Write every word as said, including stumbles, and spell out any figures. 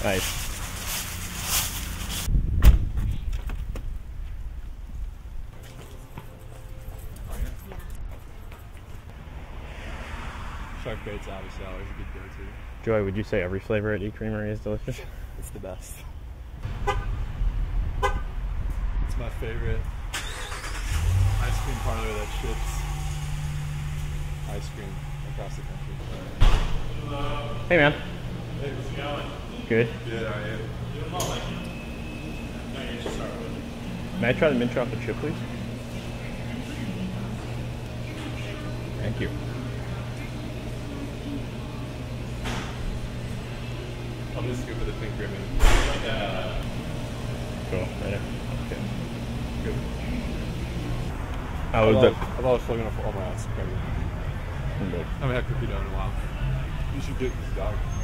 Nice. Shark bait's obviously always a good go-to. Joy, would you say every flavor at eCreamery is delicious? It's the best. It's my favorite ice cream parlor that ships ice cream across the country. Hey man. Hey, how's it going? Good. Good, how are you? Doing well, thank you. No, you should start with. May I try the mint chocolate chip, please? Thank you. I'll just scoop with the pink ribbon. Like a... Cool, right there. Okay. Good. How was I've it? always, I've always spoken for all my ice cream. Good. I haven't had cookie dough in a while. You should do it with the dog.